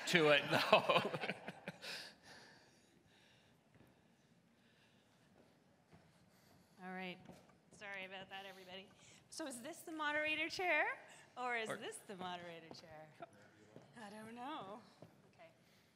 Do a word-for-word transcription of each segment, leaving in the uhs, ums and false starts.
to it, though. All right. Sorry about that, everybody. So is this the moderator chair, or is or, this the moderator chair? I don't know. Okay.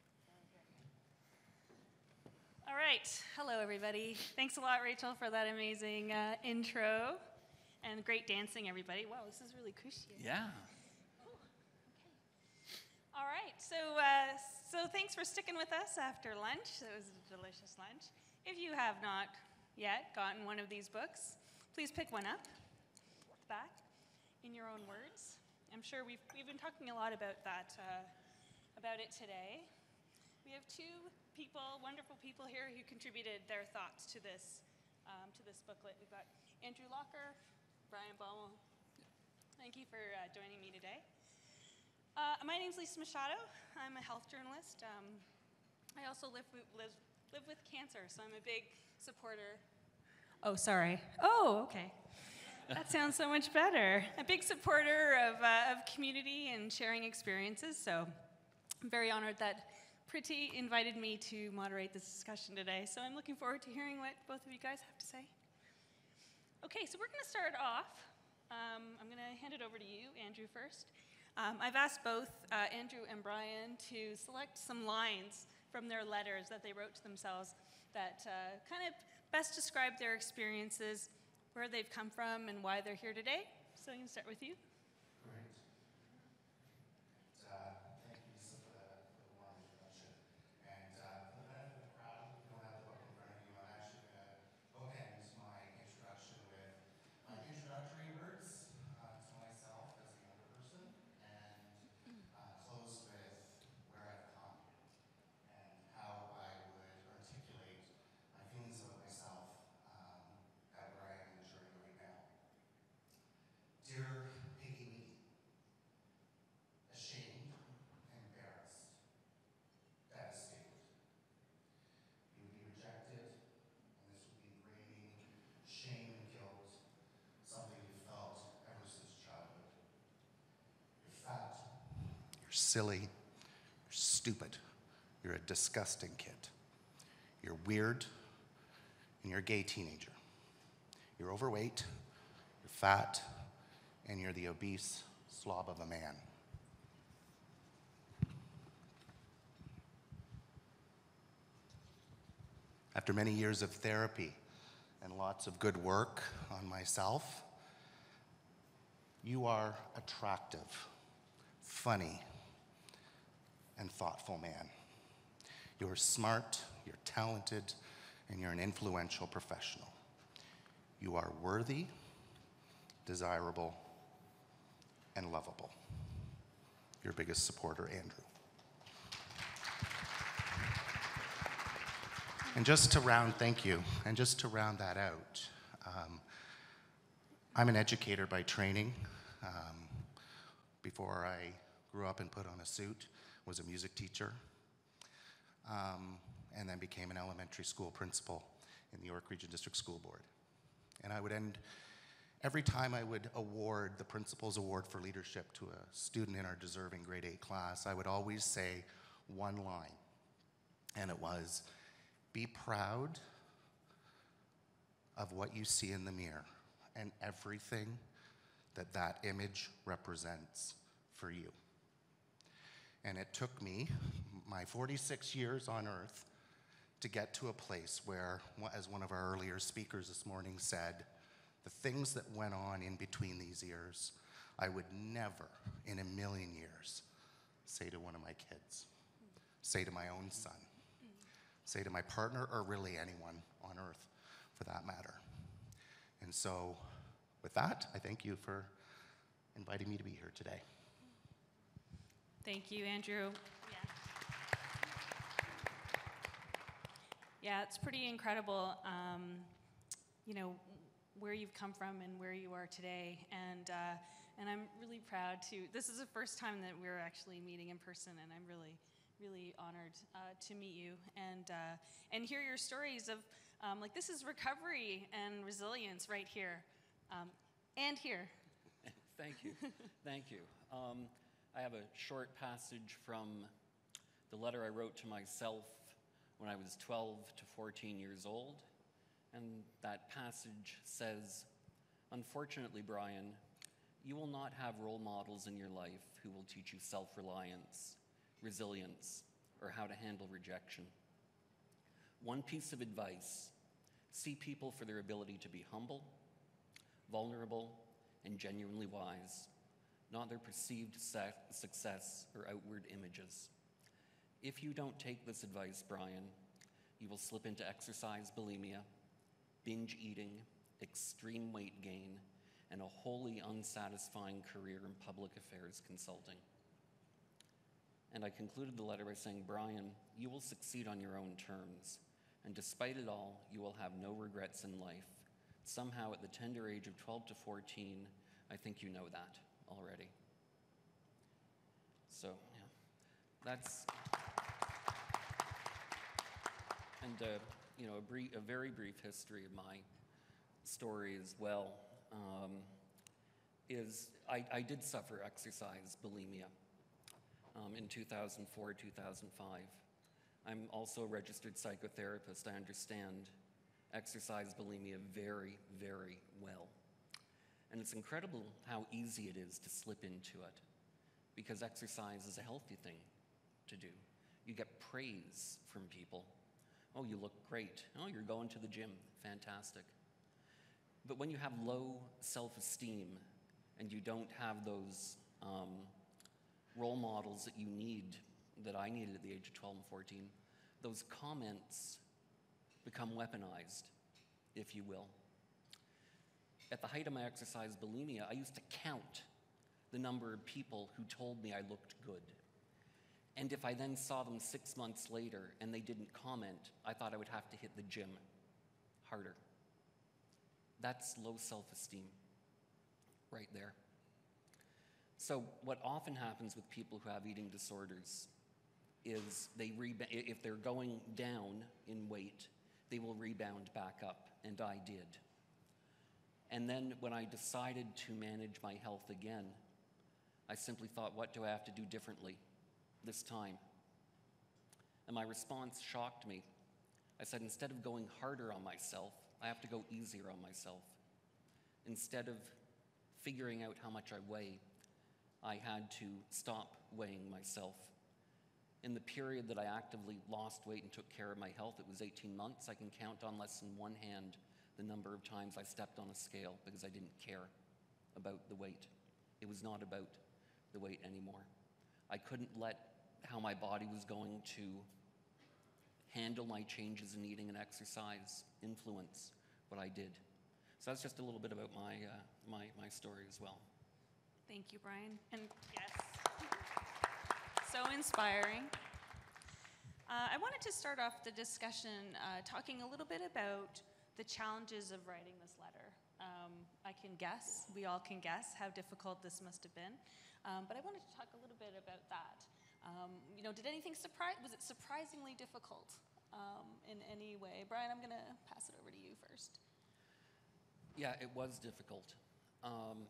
All right. Hello, everybody. Thanks a lot, Rachel, for that amazing uh, intro. And great dancing, everybody. Wow, this is really cushy. Yeah. Ooh, okay. All right. So, uh, so thanks for sticking with us after lunch. It was a delicious lunch. If you have not yet gotten one of these books, please pick one up. Back in your own words. I'm sure we've we've been talking a lot about that uh, about it today. We have two people, wonderful people here, who contributed their thoughts to this um, to this booklet. We've got Andrew Locker, Brian Baumal. Thank you for uh, joining me today. Uh, my name's Lisa Machado. I'm a health journalist. Um, I also live live live with cancer, so I'm a big supporter. Oh, sorry. Oh, okay. That sounds so much better. A big supporter of, uh, of community and sharing experiences, so I'm very honored that Priti invited me to moderate this discussion today, so I'm looking forward to hearing what both of you guys have to say. Okay, so we're going to start off. Um, I'm going to hand it over to you, Andrew, first. Um, I've asked both uh, Andrew and Brian to select some lines from their letters that they wrote to themselves that uh, kind of best describe their experiences, where they've come from, and why they're here today. So I'm going to start with you. Great. Uh, thank you, Lisa, for the, for the warm introduction. And uh, for the benefit of the crowd, if you don't have the book in front of you, I'm actually going to bookend my introduction with my introductory words uh, to myself as a younger person, and uh, close with where I've come and how I would articulate my feelings about myself um, at where I am in the journey right now. Dear Piggy Wiggy, ashamed, embarrassed, devastated. You would be rejected, and this would be ingraining shame and guilt, something you felt ever since childhood. You're fat, you're silly, you're stupid, you're a disgusting kid. You're weird, and you're a gay teenager. You're overweight, you're fat, and you're the obese slob of a man. After many years of therapy and lots of good work on myself, you are attractive, funny, and thoughtful man. You're smart, you're talented, and you're an influential professional. You are worthy, desirable, and lovable. Your biggest supporter, Andrew. And just to round, thank you, and just to round that out, um, I'm an educator by training. Um, before I grew up and put on a suit, was a music teacher, um, and then became an elementary school principal in the York Region District School Board. And I would end every time I would award the Principal's Award for Leadership to a student in our deserving grade eight class, I would always say one line, and it was, be proud of what you see in the mirror and everything that that image represents for you. And it took me, my forty-six years on earth, to get to a place where, as one of our earlier speakers this morning said, the things that went on in between these years, I would never in a million years say to one of my kids, say to my own son, say to my partner, or really anyone on earth for that matter. And so with that, I thank you for inviting me to be here today. Thank you, Andrew. Yeah. Yeah, it's pretty incredible, um, you know, where you've come from and where you are today. And, uh, and I'm really proud to, this is the first time that we're actually meeting in person, and I'm really, really honored uh, to meet you and, uh, and hear your stories of, um, like, this is recovery and resilience right here, um, and here. Thank you, thank you. Um, I have a short passage from the letter I wrote to myself when I was twelve to fourteen years old. And that passage says, "Unfortunately, Brian, you will not have role models in your life who will teach you self-reliance, resilience, or how to handle rejection. One piece of advice: see people for their ability to be humble, vulnerable, and genuinely wise, not their perceived success or outward images. If you don't take this advice, Brian, you will slip into exercise bulimia, binge eating, extreme weight gain, and a wholly unsatisfying career in public affairs consulting." And I concluded the letter by saying, "Brian, you will succeed on your own terms, and despite it all, you will have no regrets in life. Somehow, at the tender age of twelve to fourteen, I think you know that already." So, yeah, that's, and, uh, you know, a, brief, a very brief history of my story as well um, is I, I did suffer exercise bulimia um, in two thousand four, two thousand five. I'm also a registered psychotherapist. I understand exercise bulimia very, very well. And it's incredible how easy it is to slip into it, because exercise is a healthy thing to do. You get praise from people. "Oh, you look great. Oh, you're going to the gym. Fantastic." But when you have low self-esteem and you don't have those um, role models that you need, that I needed at the age of twelve and fourteen, those comments become weaponized, if you will. At the height of my exercise bulimia, I used to count the number of people who told me I looked good. And if I then saw them six months later and they didn't comment, I thought I would have to hit the gym harder. That's low self-esteem right there. So what often happens with people who have eating disorders is they reba- if they're going down in weight, they will rebound back up, and I did. And then when I decided to manage my health again, I simply thought, what do I have to do differently this time? And my response shocked me. I said, instead of going harder on myself, I have to go easier on myself. Instead of figuring out how much I weigh, I had to stop weighing myself. In the period that I actively lost weight and took care of my health, it was eighteen months. I can count on less than one hand the number of times I stepped on a scale because I didn't care about the weight. It was not about the weight anymore. I couldn't let how my body was going to handle my changes in eating and exercise influence what I did. So that's just a little bit about my, uh, my, my story as well. Thank you, Brian. And yes, so inspiring. Uh, I wanted to start off the discussion uh, talking a little bit about the challenges of writing this letter. Um, I can guess, we all can guess how difficult this must have been. Um, but I wanted to talk a little bit about that. Um, you know, did anything surprise, was it surprisingly difficult um, in any way? Brian, I'm gonna pass it over to you first. Yeah, it was difficult. Um,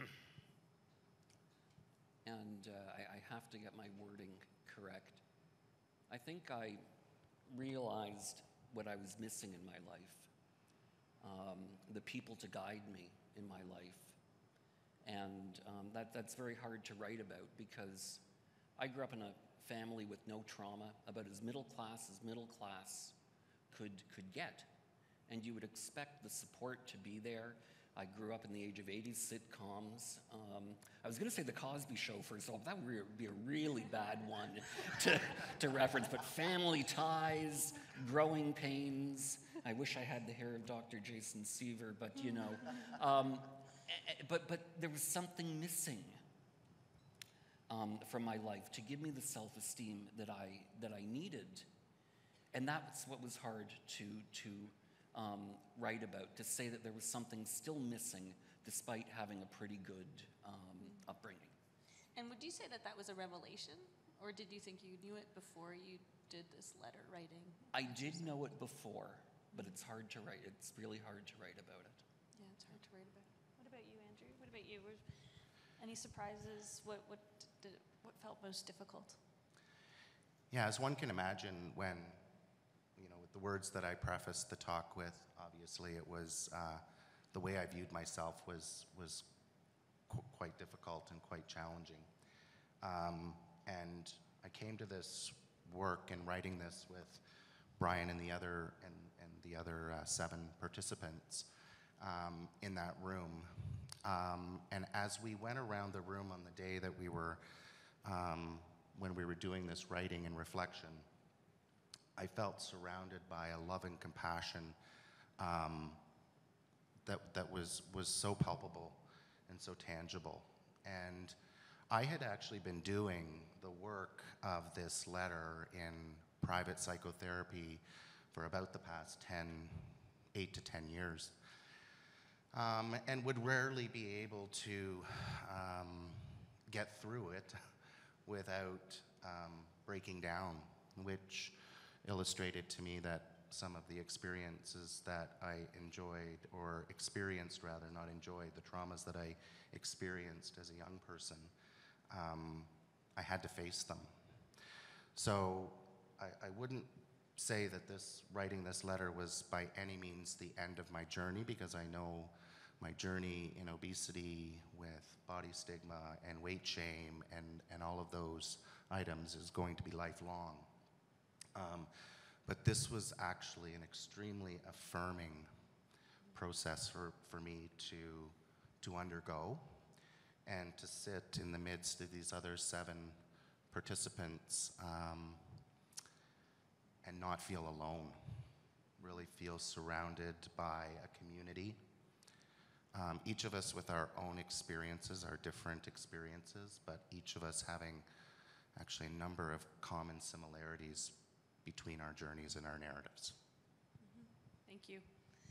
and uh, I, I have to get my wording correct. I think I realized what I was missing in my life, um, the people to guide me in my life. And um, that, that's very hard to write about because I grew up in a family with no trauma, about as middle class as middle class could, could get. And you would expect the support to be there. I grew up in the age of eighties sitcoms. Um, I was gonna say The Cosby Show first of all, that would be a really bad one to, to reference, but Family Ties, Growing Pains. I wish I had the hair of Doctor Jason Seaver, but you know. Um, but, but there was something missing um, from my life to give me the self-esteem that I, that I needed. And that's what was hard to, to Um, write about, to say that there was something still missing despite having a pretty good um, upbringing. And would you say that that was a revelation, or did you think you knew it before you did this letter writing? I did know it before, but it's hard to write. It's really hard to write about it. Yeah, it's hard to write about it. What about you, Andrew? What about you? Were any surprises? What what did what felt most difficult? Yeah, as one can imagine, when, you know, with the words that I prefaced the talk with, obviously it was, uh, the way I viewed myself was, was qu- quite difficult and quite challenging. Um, and I came to this work and writing this with Brian and the other, and, and the other uh, seven participants um, in that room. Um, and as we went around the room on the day that we were, um, when we were doing this writing and reflection, I felt surrounded by a love and compassion um, that, that was, was so palpable and so tangible. And I had actually been doing the work of this letter in private psychotherapy for about the past ten, eight to ten years. Um, and would rarely be able to um, get through it without um, breaking down, which illustrated to me that some of the experiences that I enjoyed, or experienced rather, not enjoyed, the traumas that I experienced as a young person, um, I had to face them. So I, I wouldn't say that this, writing this letter was by any means the end of my journey, because I know my journey in obesity with body stigma and weight shame and, and all of those items is going to be lifelong. Um, but this was actually an extremely affirming process for, for me to, to undergo, and to sit in the midst of these other seven participants um, and not feel alone, really feel surrounded by a community. Um, each of us with our own experiences, our different experiences, but each of us having actually a number of common similarities between our journeys and our narratives. Mm-hmm. Thank you.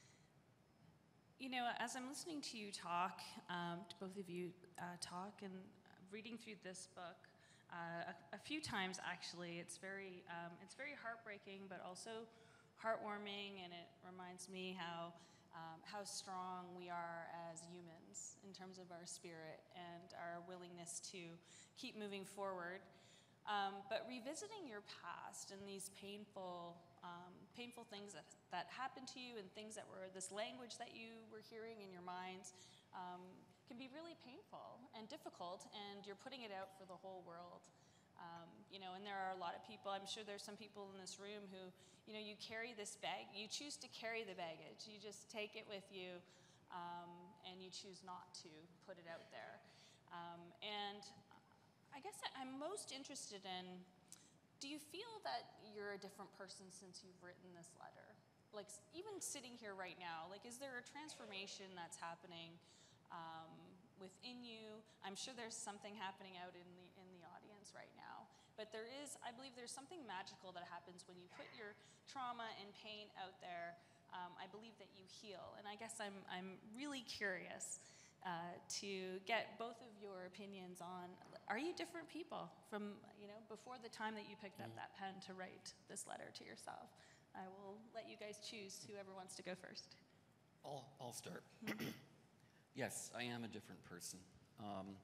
You know, as I'm listening to you talk, um, to both of you uh, talk, and reading through this book uh, a, a few times, actually, it's very, um, it's very heartbreaking, but also heartwarming, and it reminds me how um, how strong we are as humans in terms of our spirit and our willingness to keep moving forward. Um, but revisiting your past and these painful, um, painful things that, that happened to you, and things that were this language that you were hearing in your minds, um, can be really painful and difficult, and you're putting it out for the whole world. Um, you know, and there are a lot of people, I'm sure there's some people in this room who, you know, you carry this bag, you choose to carry the baggage, you just take it with you, um, and you choose not to put it out there. Um, and I guess I'm most interested in, do you feel that you're a different person since you've written this letter? Like, even sitting here right now, like, is there a transformation that's happening um, within you? I'm sure there's something happening out in the in the audience right now. But there is, I believe there's something magical that happens when you put your trauma and pain out there. Um, I believe that you heal. And I guess I'm I'm really curious Uh, to get both of your opinions on, are you different people from, you know, before the time that you picked up that pen to write this letter to yourself? I will let you guys choose whoever wants to go first. I'll, I'll start. Yes, I am a different person. Um,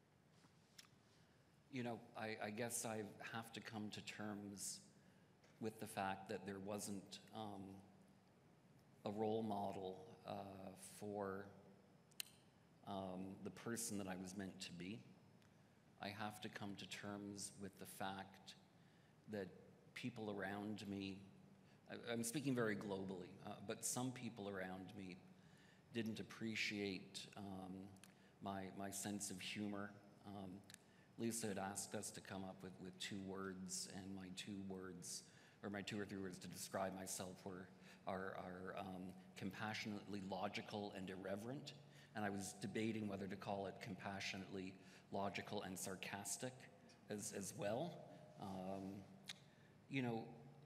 you know, I, I guess I have to come to terms with the fact that there wasn't um, a role model uh, for Um, the person that I was meant to be. I have to come to terms with the fact that people around me, I, I'm speaking very globally, uh, but some people around me didn't appreciate um, my, my sense of humor. Um, Lisa had asked us to come up with, with two words, and my two words, or my two or three words to describe myself were are, are um, compassionately logical and irreverent. And I was debating whether to call it compassionately logical and sarcastic as, as well. Um, you know,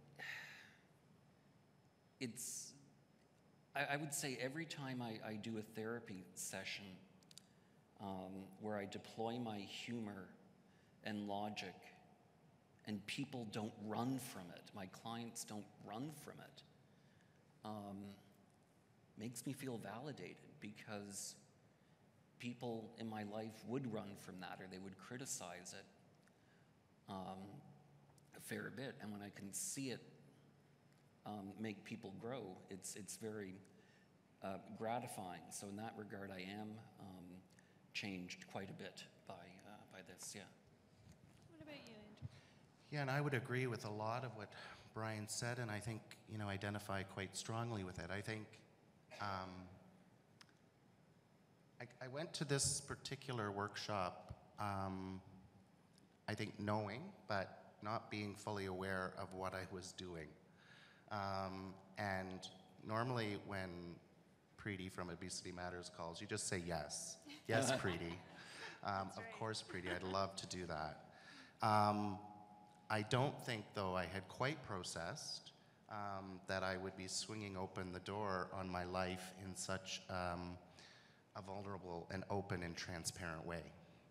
it's, I, I would say every time I, I do a therapy session um, where I deploy my humor and logic, and people don't run from it, my clients don't run from it, um, makes me feel validated, because people in my life would run from that, or they would criticize it. Um, fair bit, and when I can see it um, make people grow, it's, it's very uh, gratifying. So in that regard, I am um, changed quite a bit by, uh, by this, yeah. What about you, Andrew? Yeah, and I would agree with a lot of what Brian said, and I think, you know, identify quite strongly with it. I think um, I, I went to this particular workshop, um, I think knowing, but not being fully aware of what I was doing. Um, and normally when Preeti from Obesity Matters calls, you just say yes. Yes, Preeti. Um, of right. course, Preeti, I'd love to do that. Um, I don't think, though, I had quite processed um, that I would be swinging open the door on my life in such um, a vulnerable and open and transparent way.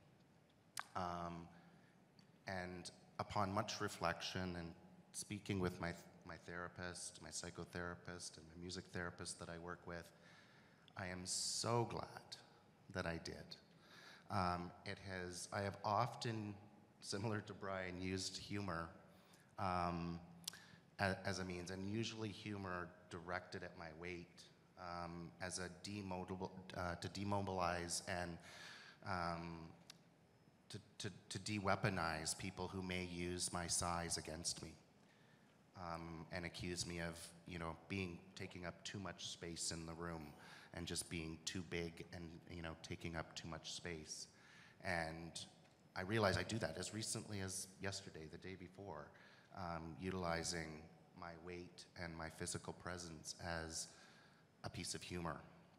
Um, and upon much reflection and speaking with my, my therapist, my psychotherapist, and my music therapist that I work with, I am so glad that I did. Um, it has, I have often, similar to Brian, used humor um, as, as a means, and usually humor directed at my weight um, as a demobil, uh, to demobilize and um, to, to, to de-weaponize people who may use my size against me um, and accuse me of, you know, being, taking up too much space in the room and just being too big and, you know, taking up too much space. And I realize I do that as recently as yesterday, the day before, um, utilizing my weight and my physical presence as a piece of humor.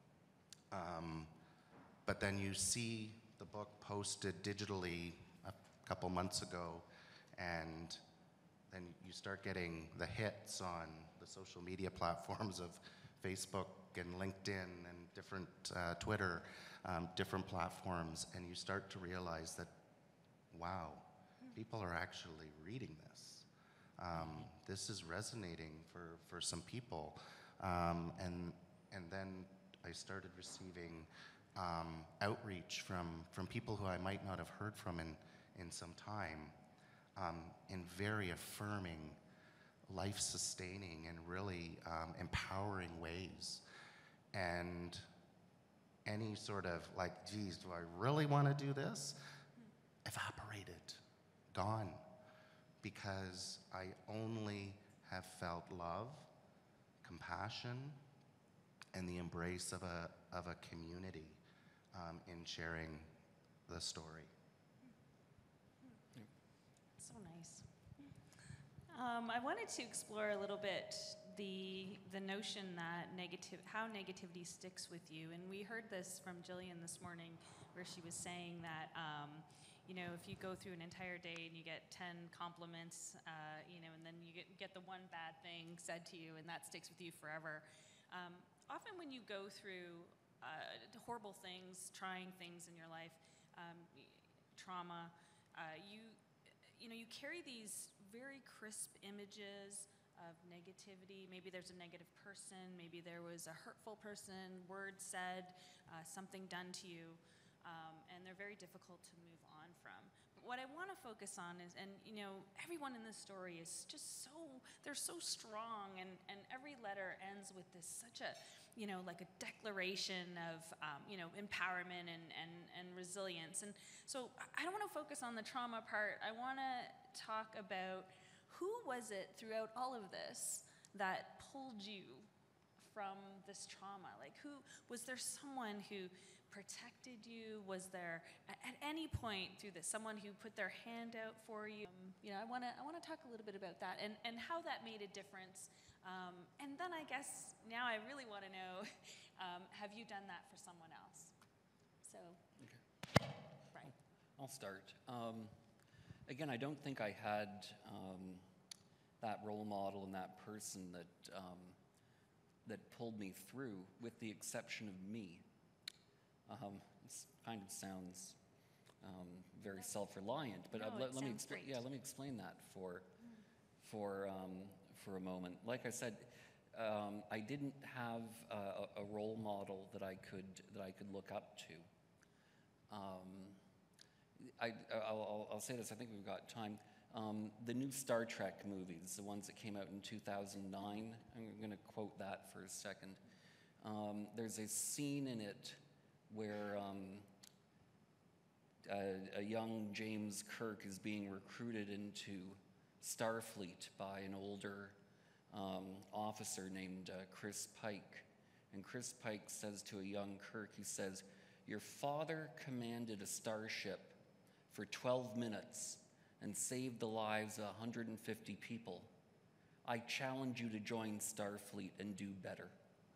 Um, but then you see the book posted digitally a couple months ago, and then you start getting the hits on the social media platforms of Facebook and LinkedIn and different uh, Twitter, um, different platforms, and you start to realize that, wow, people are actually reading this. Um, this is resonating for, for some people. Um, and, and then I started receiving um, outreach from, from people who I might not have heard from in, in some time, um, in very affirming, life-sustaining, and really um, empowering ways. And any sort of like, geez, do I really want to do this? Evaporated, gone, because I only have felt love, compassion, and the embrace of a, of a community um, in sharing the story. So nice. Um, I wanted to explore a little bit the the notion that negative, how negativity sticks with you, and we heard this from Jillian this morning, where she was saying that um, you know, if you go through an entire day and you get ten compliments, uh, you know, and then you get get the one bad thing said to you, and that sticks with you forever. Um, often, when you go through uh, horrible things, trying things in your life, um, trauma, uh, you you know, you carry these very crisp images of negativity. Maybe there's a negative person, maybe there was a hurtful person, word said, uh, something done to you, um, and they're very difficult to move on from. But what I want to focus on is, and you know, everyone in this story is just so, they're so strong, and, and every letter ends with this such a, you know, like a declaration of, um, you know, empowerment and, and, and resilience. And so I don't want to focus on the trauma part. I want to talk about who was it throughout all of this that pulled you from this trauma? Like, who, was there someone who protected you? Was there, at, at any point through this, someone who put their hand out for you? Um, you know, I want to I want to talk a little bit about that and, and how that made a difference. Um, and then I guess now I really want to know, um, have you done that for someone else? So, Okay. right. I'll start. Um, again, I don't think I had um, that role model and that person that um, that pulled me through, with the exception of me. Um, it kind of sounds um, very self-reliant, but No, uh, let, it let me sounds expl- great. yeah, let me explain that for for um, for a moment. Like I said, um, I didn't have a, a role model that I could that I could look up to. Um, I, I'll, I'll say this. I think we've got time. Um, the new Star Trek movies, the ones that came out in two thousand nine, I'm going to quote that for a second. Um, there's a scene in it where um, a, a young James Kirk is being recruited into Starfleet by an older um, officer named uh, Chris Pike. And Chris Pike says to a young Kirk, he says, "Your father commanded a starship for twelve minutes and saved the lives of one hundred fifty people. I challenge you to join Starfleet and do better."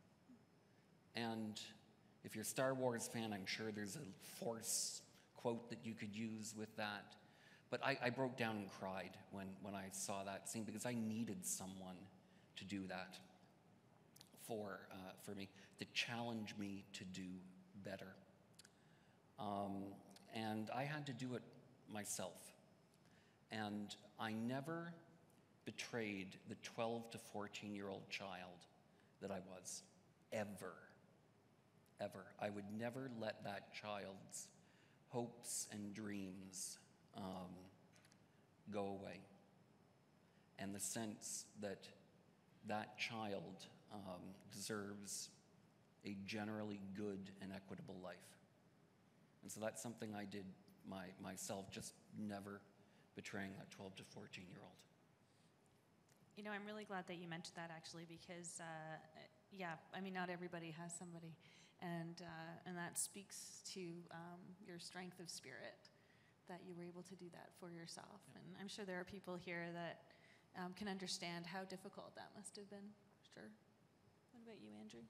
And if you're a Star Wars fan, I'm sure there's a Force quote that you could use with that. But I, I broke down and cried when, when I saw that scene because I needed someone to do that for, uh, for me, to challenge me to do better. Um, and I had to do it myself. And I never betrayed the twelve to fourteen year old child that I was, ever, ever. I would never let that child's hopes and dreams um, go away. And the sense that that child um, deserves a generally good and equitable life. And so that's something I did my, myself, just never betraying that twelve to fourteen year old. You know, I'm really glad that you mentioned that actually because, uh, yeah, I mean, not everybody has somebody. And, uh, and that speaks to um, your strength of spirit that you were able to do that for yourself. And I'm sure there are people here that um, can understand how difficult that must have been. Sure. What about you, Andrew?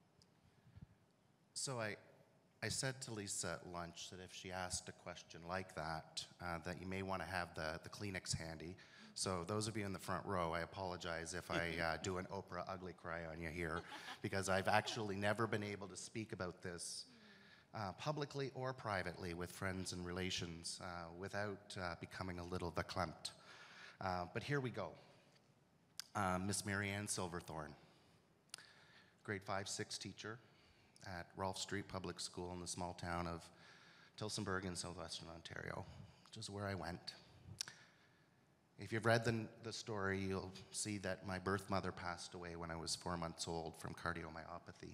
So I, I said to Lisa at lunch that if she asked a question like that, uh, that you may want to have the, the Kleenex handy. So those of you in the front row, I apologize if I uh, do an Oprah ugly cry on you here, because I've actually never been able to speak about this uh, publicly or privately with friends and relations uh, without uh, becoming a little verklempt. Uh, but here we go. Uh, Miss Marianne Silverthorne, grade five six teacher at Rolfe Street Public School in the small town of Tillsonburg in southwestern Ontario, which is where I went. If you've read the, the story, you'll see that my birth mother passed away when I was four months old from cardiomyopathy.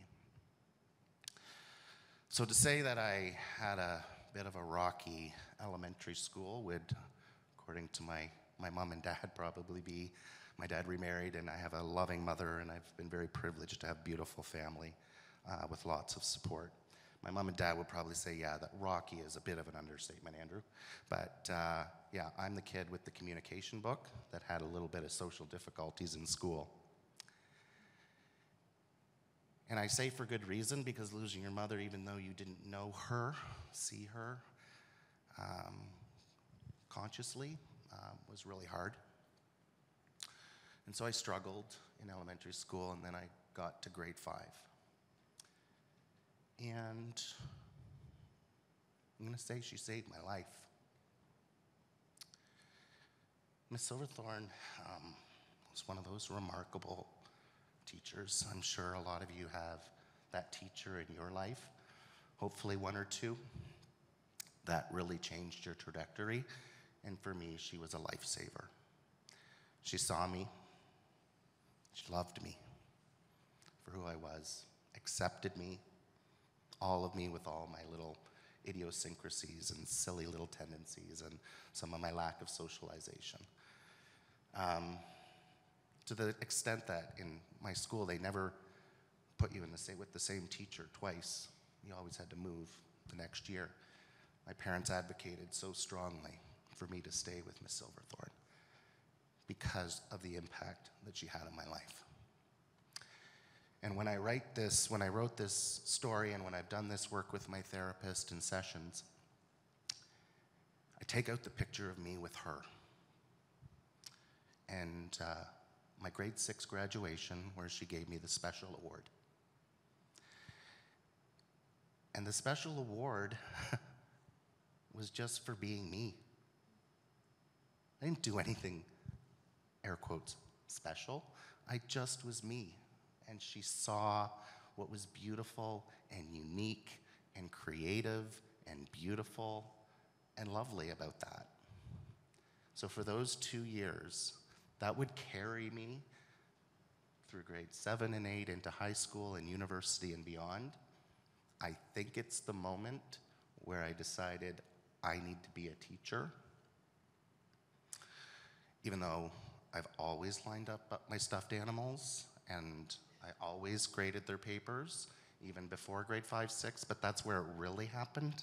So to say that I had a bit of a rocky elementary school would, according to my, my mom and dad, probably be, my dad remarried and I have a loving mother and I've been very privileged to have a beautiful family uh, with lots of support. My mom and dad would probably say, yeah, that rocky is a bit of an understatement, Andrew. But uh, yeah, I'm the kid with the communication book that had a little bit of social difficulties in school. And I say for good reason, because losing your mother, even though you didn't know her, see her um, consciously, um, was really hard. And so I struggled in elementary school, and then I got to grade five. And I'm going to say she saved my life. Miss Silverthorne um, was one of those remarkable teachers. I'm sure a lot of you have that teacher in your life, hopefully one or two, that really changed your trajectory. And for me, she was a lifesaver. She saw me. She loved me for who I was, accepted me, all of me with all my little idiosyncrasies and silly little tendencies and some of my lack of socialization. Um, to the extent that in my school they never put you in the same, with the same teacher twice. You always had to move the next year. My parents advocated so strongly for me to stay with Miss Silverthorne because of the impact that she had on my life. And when I write this, when I wrote this story and when I've done this work with my therapist in sessions, I take out the picture of me with her. And uh, my grade six graduation, where she gave me the special award. And the special award was just for being me. I didn't do anything, air quotes, special. I just was me. And she saw what was beautiful and unique and creative and beautiful and lovely about that. So for those two years, that would carry me through grade seven and eight into high school and university and beyond. I think it's the moment where I decided I need to be a teacher. Even though I've always lined up my stuffed animals and I always graded their papers, even before grade five, six, but that's where it really happened.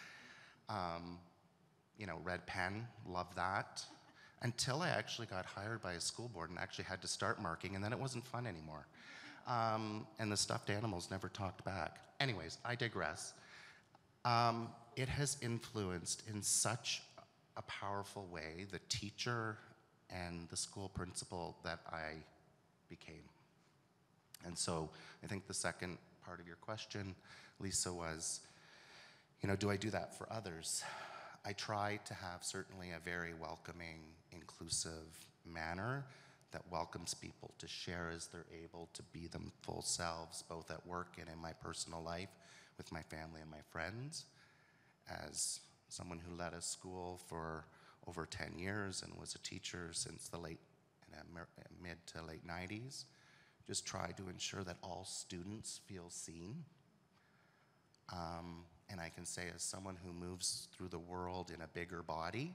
Um, you know, red pen, love that. Until I actually got hired by a school board and actually had to start marking, and then it wasn't fun anymore. Um, and the stuffed animals never talked back. Anyways, I digress. Um, it has influenced in such a powerful way the teacher and the school principal that I became. And so I think the second part of your question, Lisa, was, you know, do I do that for others? I try to have certainly a very welcoming, inclusive manner that welcomes people to share as they're able to be them full selves, both at work and in my personal life with my family and my friends. As someone who led a school for over ten years and was a teacher since the late, mid to late nineties, just try to ensure that all students feel seen. Um, and I can say, as someone who moves through the world in a bigger body,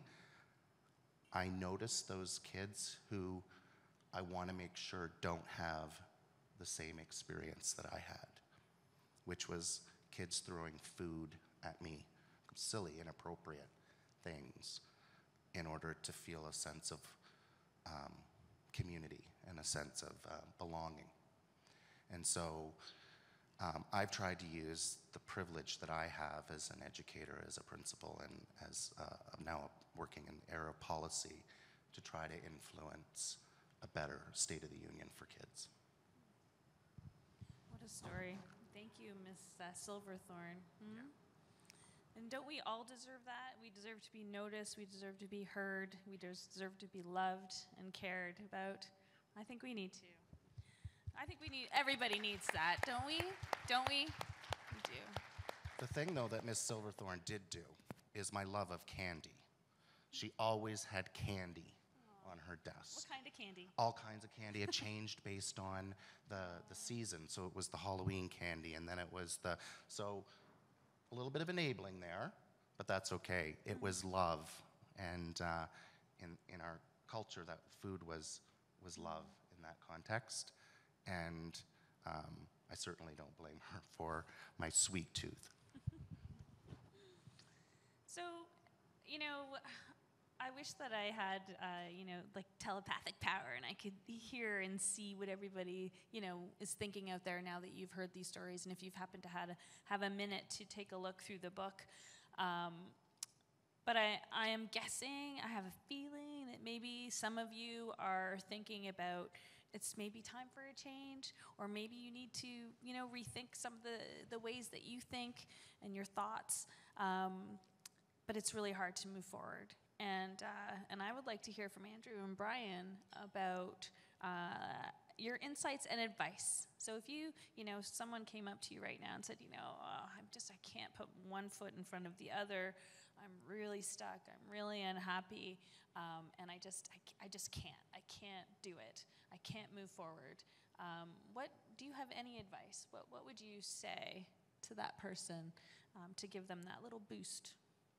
I notice those kids who I want to make sure don't have the same experience that I had, which was kids throwing food at me, silly, inappropriate things, in order to feel a sense of um, community and a sense of uh, belonging. And so um, I've tried to use the privilege that I have as an educator, as a principal, and as uh, I'm now working in the area of policy to try to influence a better state of the union for kids. What a story. Thank you, Miss Uh, Silverthorne. Hmm? And don't we all deserve that? We deserve to be noticed. We deserve to be heard. We deserve to be loved and cared about. I think we need to. I think we need, everybody needs that, don't we? Don't we? We do. The thing, though, that Miss Silverthorne did do is my love of candy. She always had candy on her desk. What kind of candy? All kinds of candy. It changed based on the, the season. So it was the Halloween candy, and then it was the, so a little bit of enabling there, but that's okay. It mm-hmm. was love. And uh, in, in our culture, that food was, was love in that context. And um, I certainly don't blame her for my sweet tooth. So, you know, I wish that I had, uh, you know, like telepathic power and I could hear and see what everybody, you know, is thinking out there now that you've heard these stories. And if you've happened to have a, have a minute to take a look through the book. Um, but I, I am guessing, I have a feeling that maybe some of you are thinking about it's maybe time for a change, or maybe you need to, you know, rethink some of the, the ways that you think and your thoughts. Um, but it's really hard to move forward. And, uh, and I would like to hear from Andrew and Brian about uh, your insights and advice. So if you, you know, someone came up to you right now and said, you know, oh, I'm just, I can't put one foot in front of the other. I'm really stuck. I'm really unhappy. Um, and I just, I, I just can't. I can't do it. I can't move forward. Um, what, do you have any advice? What, what would you say to that person um, to give them that little boost?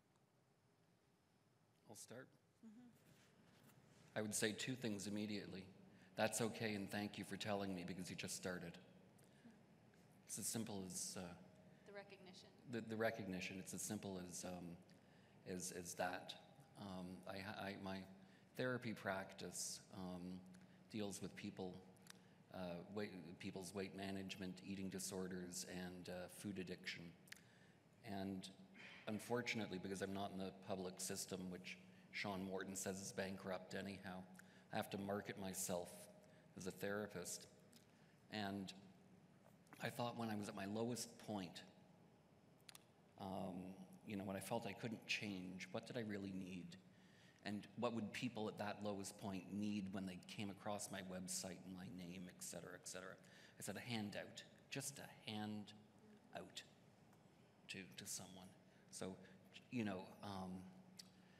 I'll start. Mm-hmm. I would say two things immediately. That's okay, and thank you for telling me because you just started. It's as simple as... Uh, the recognition. The, the recognition. It's as simple as, um, as, as that. Um, I, I, my therapy practice um, deals with people, uh, weight, people's weight management, eating disorders, and uh, food addiction. And unfortunately, because I'm not in the public system, which Sean Morton says is bankrupt anyhow, I have to market myself as a therapist. And I thought when I was at my lowest point, um, you know, when I felt I couldn't change, what did I really need? And what would people at that lowest point need when they came across my website and my name, et cetera, et cetera? I said a handout, just a hand out to, to someone. So, you know, um,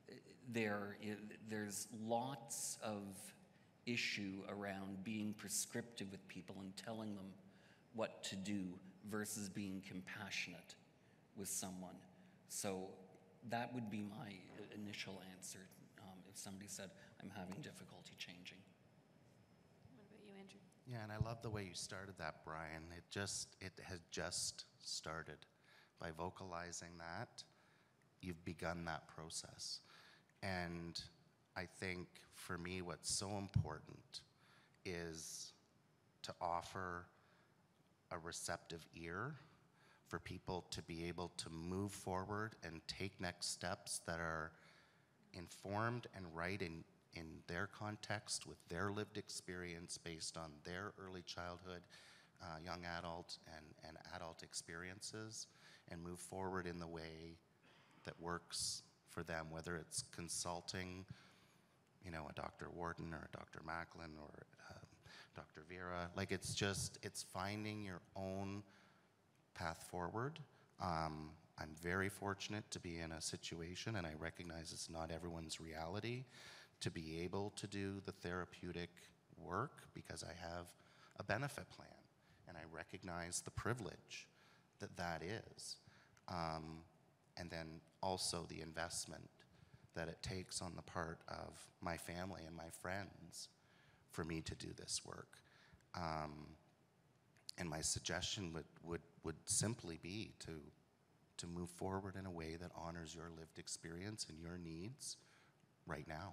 there i- there's lots of issue around being prescriptive with people and telling them what to do versus being compassionate with someone. So that would be my initial answer um, if somebody said, I'm having difficulty changing. What about you, Andrew? Yeah, and I love the way you started that, Brian. It just, it has just started. By vocalizing that, you've begun that process. And I think for me, what's so important is to offer a receptive ear for people to be able to move forward and take next steps that are informed and right in, in their context with their lived experience based on their early childhood, uh, young adult, and, and adult experiences, and move forward in the way that works for them, whether it's consulting, you know, a Doctor Warden or a Doctor Macklin or uh, Doctor Vera. Like, it's just, it's finding your own path forward. Um, I'm very fortunate to be in a situation, and I recognize it's not everyone's reality, to be able to do the therapeutic work because I have a benefit plan, and I recognize the privilege that that is. Um, and then also the investment that it takes on the part of my family and my friends for me to do this work. Um, and my suggestion would, would, would simply be to, to move forward in a way that honors your lived experience and your needs right now.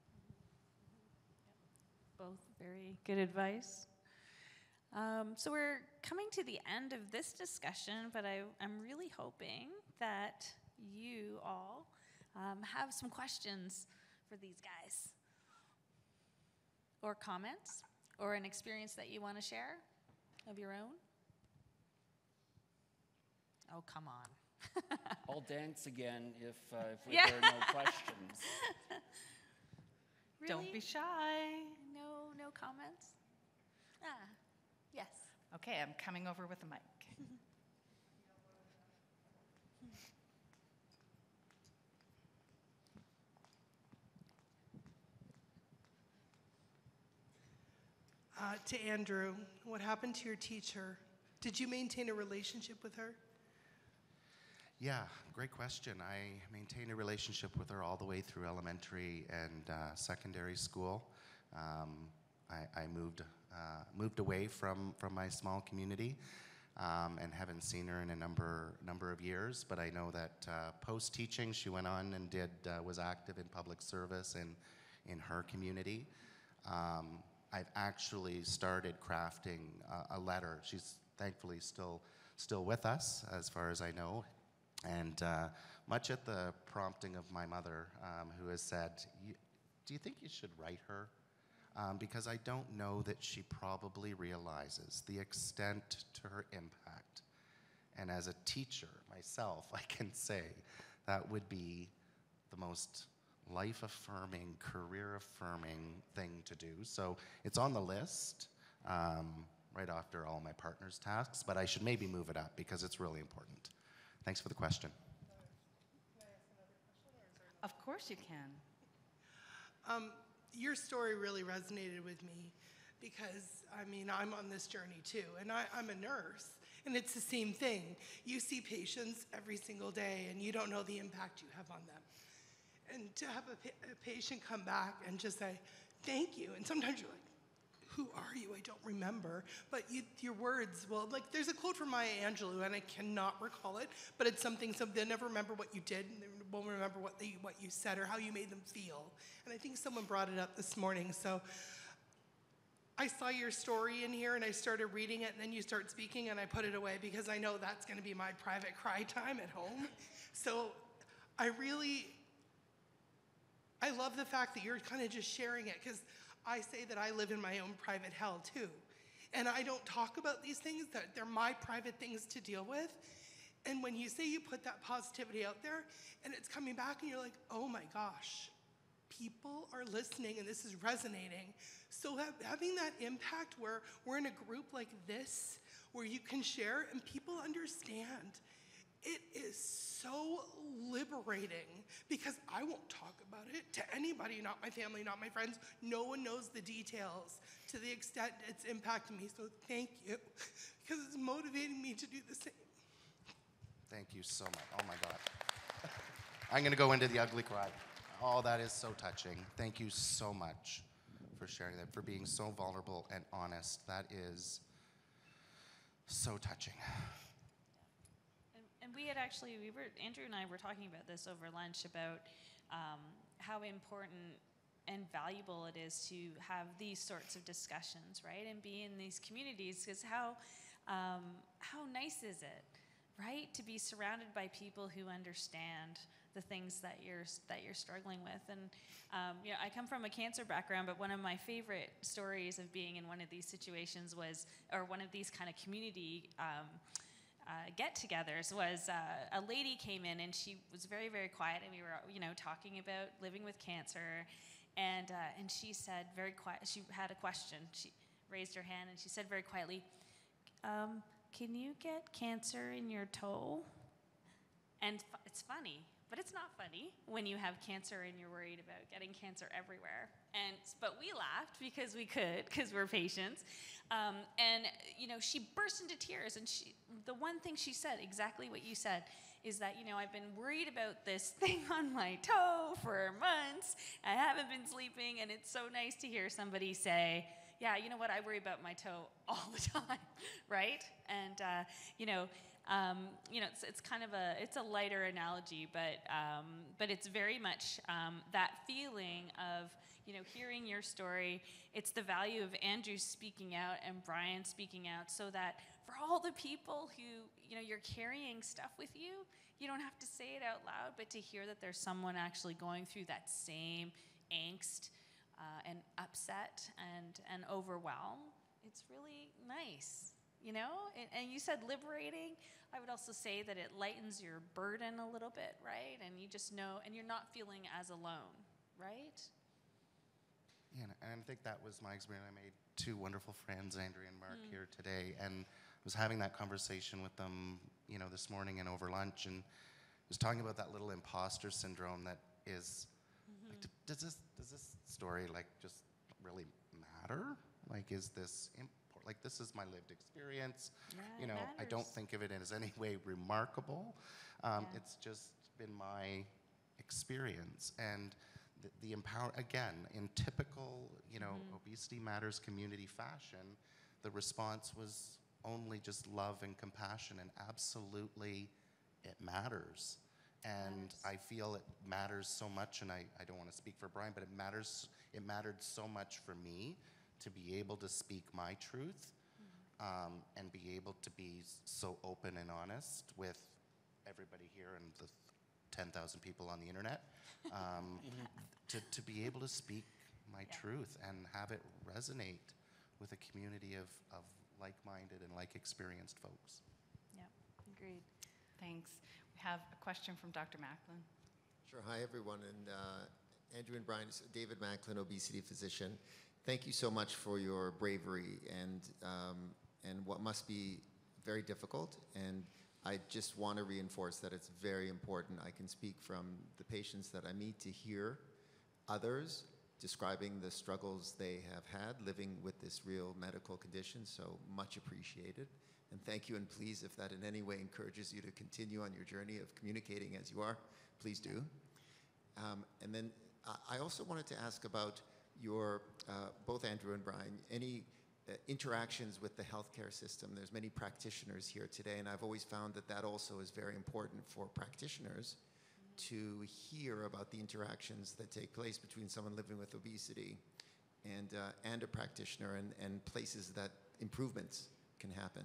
Both very good advice. Um, so we're coming to the end of this discussion, but I, I'm really hoping that you all um, have some questions for these guys, or comments, or an experience that you want to share of your own. Oh, come on. I'll dance again if, uh, if Yeah. there are no questions. Really? Don't be shy. No, no comments? Ah, yes. Okay, I'm coming over with a mic. Uh, to Andrew, what happened to your teacher? Did you maintain a relationship with her? Yeah, great question. I maintained a relationship with her all the way through elementary and uh, secondary school. Um, I, I moved uh, moved away from, from my small community um, and haven't seen her in a number number of years. But I know that uh, post teaching, she went on and did uh, was active in public service in in her community. Um, I've actually started crafting a, a letter. She's thankfully still still with us, as far as I know. And uh, much at the prompting of my mother, um, who has said, do you think you should write her? Um, because I don't know that she probably realizes the extent to her impact. And as a teacher myself, I can say that would be the most life-affirming, career-affirming thing to do. So it's on the list um, right after all my partner's tasks, but I should maybe move it up because it's really important. Thanks for the question. Of course you can. Um, your story really resonated with me because, I mean, I'm on this journey too, and I, I'm a nurse, and it's the same thing. You see patients every single day, and you don't know the impact you have on them. And to have a, pa- a patient come back and just say, thank you, and sometimes you're like, who are you? I don't remember. But you, your words, well, like there's a quote from Maya Angelou, and I cannot recall it, but it's something, so they'll never remember what you did, and they won't remember what, they, what you said or how you made them feel. And I think someone brought it up this morning. So I saw your story in here, and I started reading it, and then you start speaking, and I put it away because I know that's going to be my private cry time at home. So I really, I love the fact that you're kind of just sharing it, because I say that I live in my own private hell too. And I don't talk about these things, that they're my private things to deal with. And when you say you put that positivity out there and it's coming back and you're like, oh my gosh, people are listening and this is resonating. So have, having that impact where we're in a group like this, where you can share and people understand, it is so liberating because I won't talk about it to anybody, not my family, not my friends. No one knows the details to the extent it's impacting me. So thank you, because it's motivating me to do the same. Thank you so much. Oh my God. I'm going to go into the ugly cry. Oh, that is so touching. Thank you so much for sharing that, for being so vulnerable and honest. That is so touching. And, and we had actually, we were, Andrew and I were talking about this over lunch about um, how important and valuable it is to have these sorts of discussions, right? And be in these communities, because how, um, how nice is it, right? To be surrounded by people who understand the things that you're that you're struggling with. And um, you know, I come from a cancer background, but one of my favorite stories of being in one of these situations was, or one of these kind of community um, uh, get-togethers was uh, a lady came in and she was very, very quiet, and we were, you know, talking about living with cancer, and uh, and she said very quiet. She had a question. She raised her hand and she said very quietly, um, "Can you get cancer in your toe?" And f- it's funny. But it's not funny when you have cancer and you're worried about getting cancer everywhere. And but we laughed because we could, because we're patients. Um, and you know, she burst into tears. And she, the one thing she said, exactly what you said, is that, you know, I've been worried about this thing on my toe for months. I haven't been sleeping, and it's so nice to hear somebody say, "Yeah, you know what? I worry about my toe all the time," right? And uh, you know. Um, you know, it's, it's kind of a, it's a lighter analogy, but, um, but it's very much um, that feeling of, you know, hearing your story. It's the value of Andrew speaking out and Brian speaking out, so that for all the people who, you know, you're carrying stuff with you, you don't have to say it out loud, but to hear that there's someone actually going through that same angst uh, and upset and, and overwhelm. It's really nice. You know, and, and you said liberating. I would also say that it lightens your burden a little bit, right? And you just know, and you're not feeling as alone, right? Yeah, and I think that was my experience. I made two wonderful friends, Andrea and Mark, mm. here today, and was having that conversation with them, you know, this morning and over lunch, and was talking about that little imposter syndrome that is, mm-hmm. like, does this does this story like just really matter? Like, is this important? Like, this is my lived experience. Yeah, you know, I don't think of it as any way remarkable. Um, yeah. It's just been my experience. And the, the empower, again, in typical, you know, mm-hmm. Obesity Matters community fashion, the response was only just love and compassion, and absolutely it matters. And matters. I feel it matters so much, and I, I don't want to speak for Brian, but it matters, it mattered so much for me to be able to speak my truth, mm-hmm. um, and be able to be so open and honest with everybody here and the ten thousand people on the internet, um, mm-hmm. to, to be able to speak my yeah. truth and have it resonate with a community of, of like-minded and like-experienced folks. Yeah, agreed. Thanks. We have a question from Doctor Macklin. Sure. Hi, everyone. And uh, Andrew and Brian, David Macklin, obesity physician. Thank you so much for your bravery and um, and what must be very difficult. And I just want to reinforce that it's very important. I can speak from the patients that I meet to hear others describing the struggles they have had living with this real medical condition. So much appreciated. And thank you. And please, if that in any way encourages you to continue on your journey of communicating as you are, please do. Um, and then I also wanted to ask about your, uh, both Andrew and Brian, any uh, interactions with the healthcare system. There's many practitioners here today, and I've always found that that also is very important for practitioners mm-hmm. to hear about the interactions that take place between someone living with obesity and, uh, and a practitioner, and, and places that improvements can happen.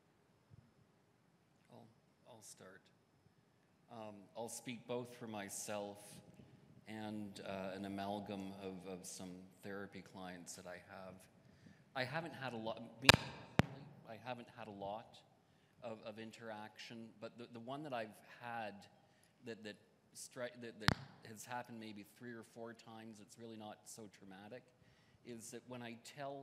I'll, I'll start. Um, I'll speak both for myself and uh, an amalgam of, of some therapy clients that I have. I haven't had a lot, me, I haven't had a lot of, of interaction, but the, the one that I've had that, that, stri- that, that has happened maybe three or four times, it's really not so traumatic, is that when I tell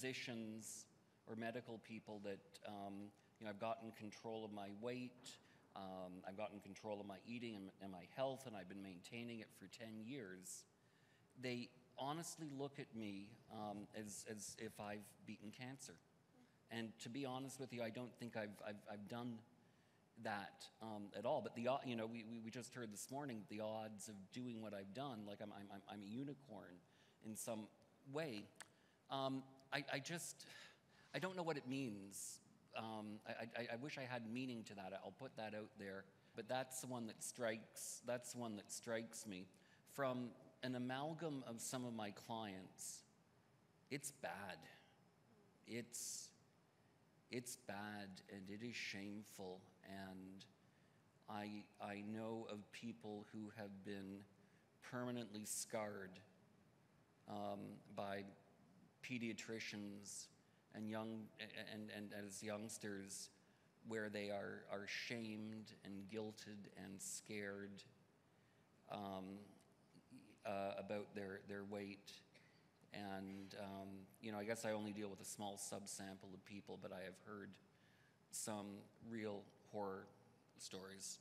physicians or medical people that um, you know, I've gotten control of my weight, Um, I've gotten control of my eating and, and my health, and I've been maintaining it for ten years. They honestly look at me um, as, as if I've beaten cancer. And to be honest with you, I don't think I've, I've, I've done that um, at all. But the, you know, we, we just heard this morning the odds of doing what I've done, like I'm, I'm, I'm a unicorn in some way. Um, I, I just, I don't know what it means. Um, I, I, I wish I had meaning to that. I'll put that out there. But that's the one that strikes, that's the one that strikes me. From an amalgam of some of my clients, it's bad. It's, it's bad, and it is shameful. And I, I know of people who have been permanently scarred um, by pediatricians and young and, and as youngsters, where they are, are shamed and guilted and scared um, uh, about their, their weight. And, um, you know, I guess I only deal with a small subsample of people, but I have heard some real horror stories.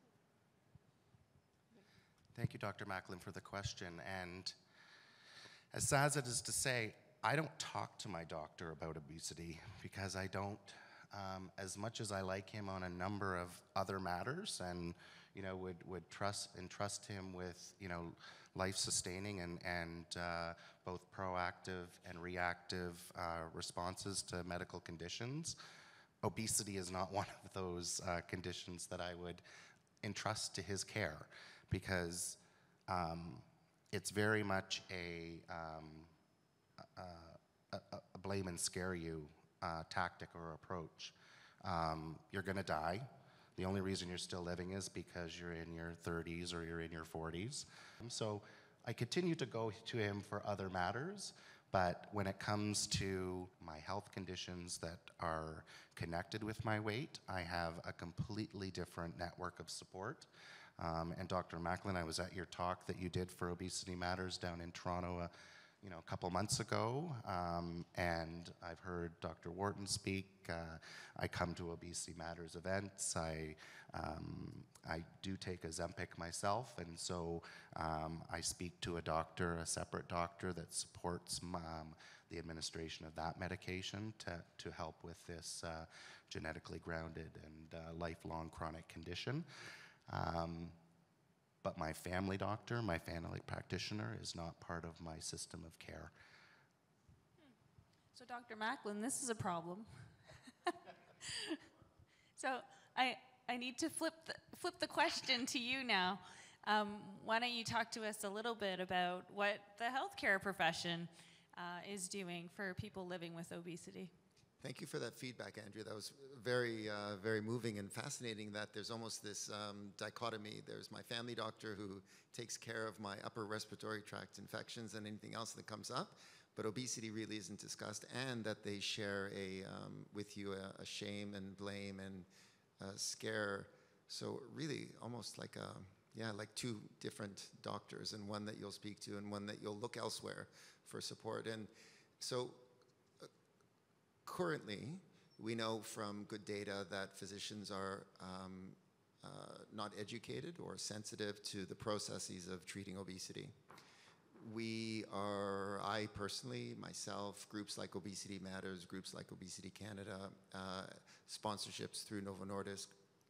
Thank you, Doctor Macklin, for the question. And as sad as it is to say, I don't talk to my doctor about obesity because I don't, um, as much as I like him on a number of other matters and, you know, would, would trust entrust him with, you know, life-sustaining and, and uh, both proactive and reactive uh, responses to medical conditions. Obesity is not one of those uh, conditions that I would entrust to his care, because um, it's very much a, um, a, a, a blame and scare you uh, tactic or approach. Um, you're gonna die. The only reason you're still living is because you're in your thirties or you're in your forties. So I continue to go to him for other matters, but when it comes to my health conditions that are connected with my weight, I have a completely different network of support. Um, and Doctor Macklin, I was at your talk that you did for Obesity Matters down in Toronto uh, you know, a couple months ago, um, and I've heard Doctor Wharton speak. Uh, I come to Obesity Matters events. I, um, I do take Ozempic myself, and so um, I speak to a doctor, a separate doctor that supports um, the administration of that medication to, to help with this uh, genetically grounded and uh, lifelong chronic condition. Um, But my family doctor, my family practitioner, is not part of my system of care. So, Doctor Macklin, this is a problem. So, I, I need to flip the, flip the question to you now. Um, why don't you talk to us a little bit about what the healthcare profession uh, is doing for people living with obesity? Thank you for that feedback, Andrea. That was very, uh, very moving and fascinating that there's almost this um, dichotomy. There's my family doctor who takes care of my upper respiratory tract infections and anything else that comes up, but obesity really isn't discussed, and that they share a, um, with you a, a shame and blame and uh, scare. So really almost like, a, yeah, like two different doctors, and one that you'll speak to and one that you'll look elsewhere for support. And so currently, we know from good data that physicians are um, uh, not educated or sensitive to the processes of treating obesity. We are, I personally, myself, groups like Obesity Matters, groups like Obesity Canada, uh, sponsorships through Novo Nordisk,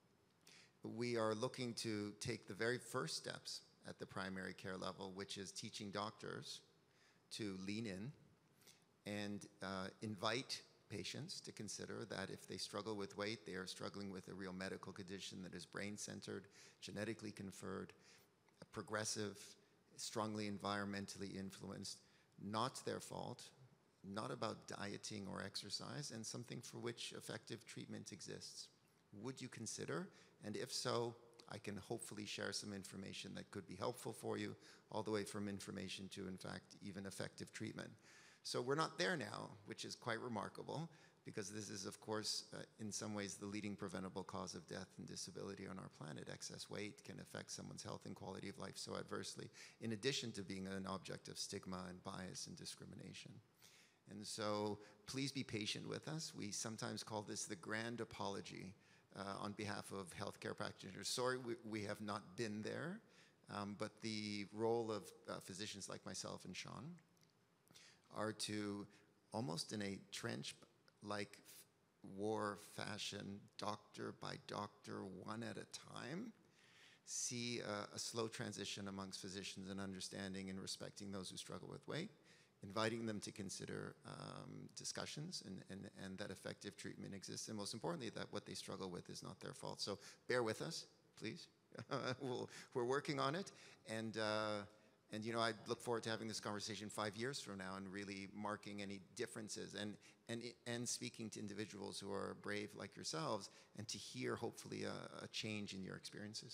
we are looking to take the very first steps at the primary care level, which is teaching doctors to lean in and uh, invite patients to consider that if they struggle with weight, they are struggling with a real medical condition that is brain-centered, genetically conferred, progressive, strongly environmentally influenced, not their fault, not about dieting or exercise, and something for which effective treatment exists. Would you consider? And if so, I can hopefully share some information that could be helpful for you, all the way from information to, in fact, even effective treatment. So we're not there now, which is quite remarkable, because this is, of course, uh, in some ways the leading preventable cause of death and disability on our planet. Excess weight can affect someone's health and quality of life so adversely, in addition to being an object of stigma and bias and discrimination. And so please be patient with us. We sometimes call this the grand apology uh, on behalf of healthcare practitioners. Sorry, we, we have not been there, um, but the role of uh, physicians like myself and Sean are to, almost in a trench-like war fashion, doctor by doctor, one at a time, see a, a slow transition amongst physicians in understanding and respecting those who struggle with weight, inviting them to consider um, discussions and, and, and that effective treatment exists, and most importantly, that what they struggle with is not their fault. So bear with us, please. we'll, we're working on it, and, uh, and you know, I look forward to having this conversation five years from now and really marking any differences and, and, and speaking to individuals who are brave like yourselves, and to hear, hopefully, a, a change in your experiences.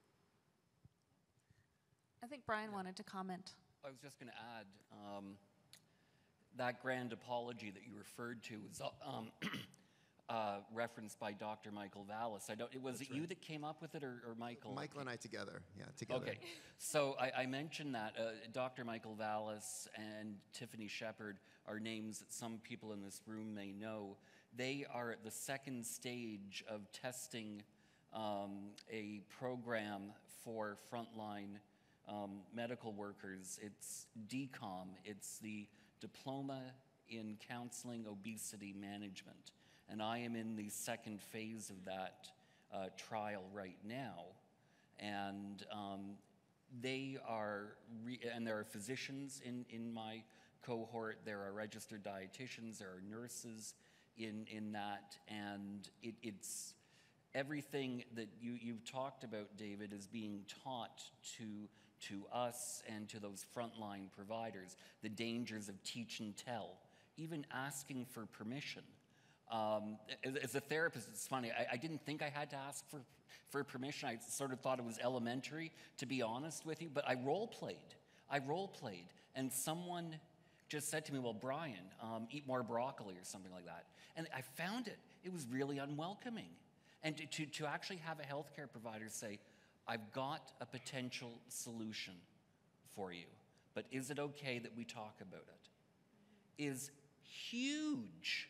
I think Brian wanted to comment. I was just going to add, um, that grand apology that you referred to was um, uh, referenced by Doctor Michael Vallis. I don't. Was That's it you right. that came up with it, or, or Michael? Michael and I together, yeah, together. Okay, so I, I mentioned that uh, Doctor Michael Vallis and Tiffany Shepard are names that some people in this room may know. They are at the second stage of testing um, a program for frontline um, medical workers. It's D COM. It's the Diploma in Counseling Obesity Management. And I am in the second phase of that uh, trial right now. And um, they are, re and there are physicians in, in my cohort, there are registered dietitians, there are nurses in, in that, and it, it's everything that you, you've talked about, David, is being taught to to us and to those frontline providers, the dangers of teach and tell, even asking for permission. Um, as, as a therapist, it's funny, I, I didn't think I had to ask for, for permission. I sort of thought it was elementary, to be honest with you, but I role-played. I role-played, and someone just said to me, well, Brian, um, eat more broccoli or something like that. And I found it, it was really unwelcoming. And to, to, to actually have a healthcare provider say, I've got a potential solution for you, but is it okay that we talk about it? Is huge,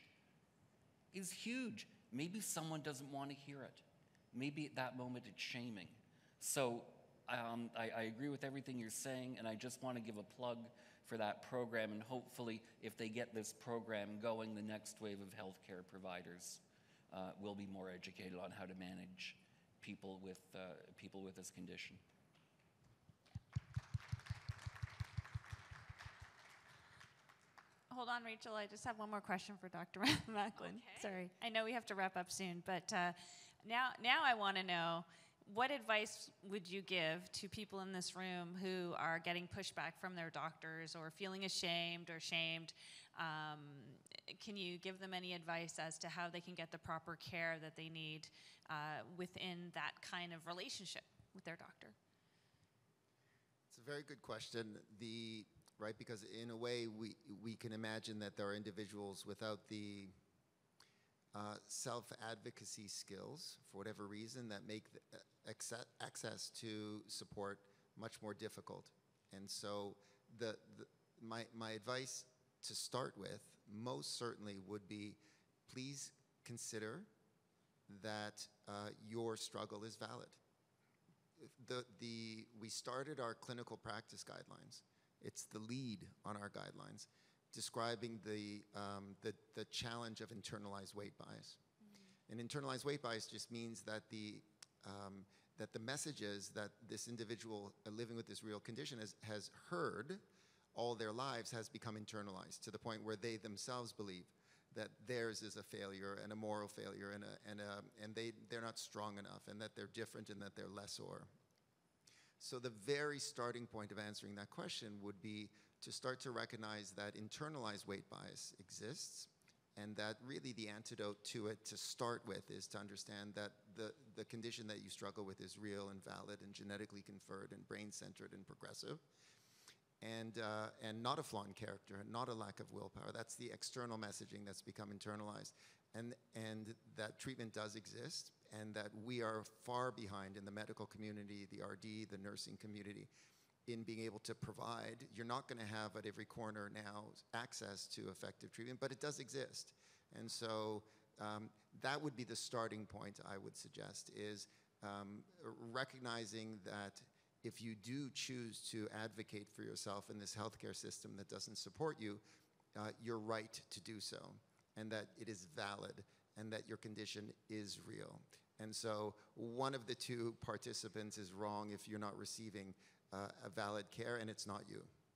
is huge. Maybe someone doesn't want to hear it. Maybe at that moment it's shaming. So um, I, I agree with everything you're saying, and I just want to give a plug for that program, and hopefully if they get this program going, the next wave of healthcare providers uh, will be more educated on how to manage people with, uh, people with this condition. Hold on, Rachel. I just have one more question for Doctor Macklin. Okay. Sorry. I know we have to wrap up soon, but uh, now, now I want to know, what advice would you give to people in this room who are getting pushback from their doctors or feeling ashamed or shamed? Um, can you give them any advice as to how they can get the proper care that they need uh, within that kind of relationship with their doctor? It's a very good question. The right, because in a way we we can imagine that there are individuals without the uh, self-advocacy skills, for whatever reason, that make the, uh, access, access to support much more difficult. And so the, the my my advice to start with most certainly would be, please consider that uh, your struggle is valid. The, the, we started our clinical practice guidelines. It's the lead on our guidelines, describing the, um, the, the challenge of internalized weight bias. Mm-hmm. And internalized weight bias just means that the, um, that the messages that this individual uh, living with this real condition has, has heard all their lives has become internalized to the point where they themselves believe that theirs is a failure and a moral failure, and, a, and, a, and they, they're not strong enough, and that they're different, and that they're lesser. So the very starting point of answering that question would be to start to recognize that internalized weight bias exists, and that really the antidote to it to start with is to understand that the, the condition that you struggle with is real and valid and genetically conferred and brain-centered and progressive. And, uh, and not a flaw in character, and not a lack of willpower. That's the external messaging that's become internalized. And, and that treatment does exist, and that we are far behind in the medical community, the R D, the nursing community, in being able to provide. You're not going to have at every corner now access to effective treatment, but it does exist. And so Um, that would be the starting point, I would suggest, is um, recognizing that if you do choose to advocate for yourself in this healthcare system that doesn't support you, uh, you're right to do so, and that it is valid, and that your condition is real. And so one of the two participants is wrong if you're not receiving uh, a valid care, and it's not you.